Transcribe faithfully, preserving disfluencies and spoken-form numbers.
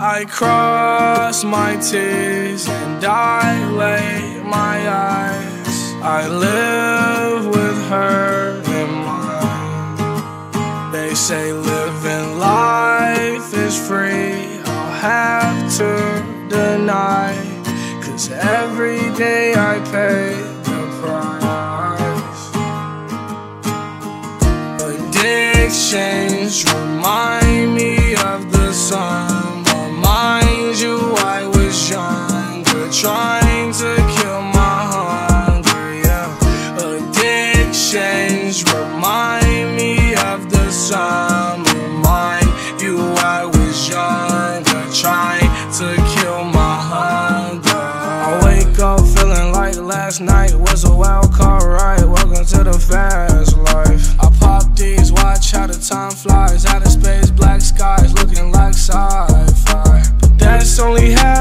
I cross my T's and dilate my eyes. I live with her in mind. They say living life is free, I'll have to deny, 'cause every day I pay the price. Addictions remind me of the sun. Mind you, I was younger, trying to kill my hunger, yeah. Addictions remind me of the summer. Mind you, I was younger, trying to kill my hunger. I wake up feeling like last night was a wild card ride. Welcome to the fast life. I pop these, watch how the time flies. Outer space, black skies, looking like sci-fi. That's only half